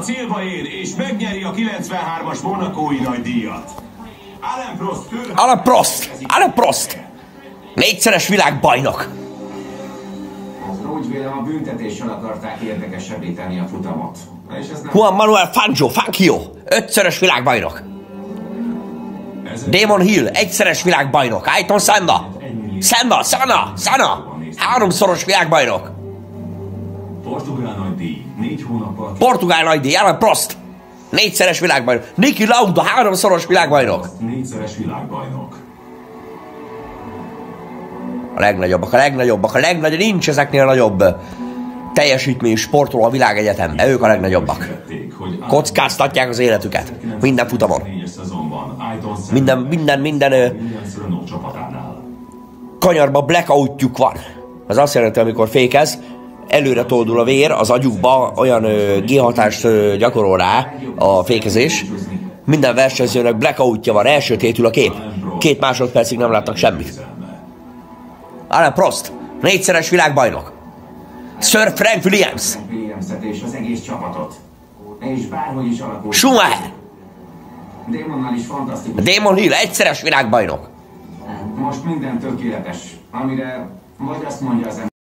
célba ér, és megnyeri a 93-as monakói nagydíjat. Alain Prost! 4-szeres világbajnok! Úgy vélem, a büntetéssel akarták érdekesebbé tenni a futamot. Juan Manuel Fangio, 5-szörös világbajnok. Damon Hill, 1-szeres világbajnok. Ayrton Senna, 3-szoros világbajnok. Portugál nagydíj, Alain Prost, 4-szeres világbajnok. Niki Lauda, 3-szoros világbajnok. 4-szeres világbajnok. A legnagyobbak, nincs ezeknél nagyobb teljesítményű sportoló a világegyetemben. Ők a legnagyobbak. Kockáztatják az életüket. Minden futamon. Minden kanyarba blackoutjuk van. Az azt jelenti, amikor fékez, előre toldul a vér az agyukba, olyan G-hatást gyakorol rá a fékezés. Minden versenyzőnek blackoutja van, elsötétül a kép. 2 másodpercig nem látnak semmit. Alain Prost, 4-szeres világbajnok. Sir Frank Williams. És az egész csapatot. És bárhogy is alakult. Schumacher. Damonnal is fantasztikus. Damon Hill, 1-szeres világbajnok. Most minden tökéletes, amire vagy azt mondja az ember.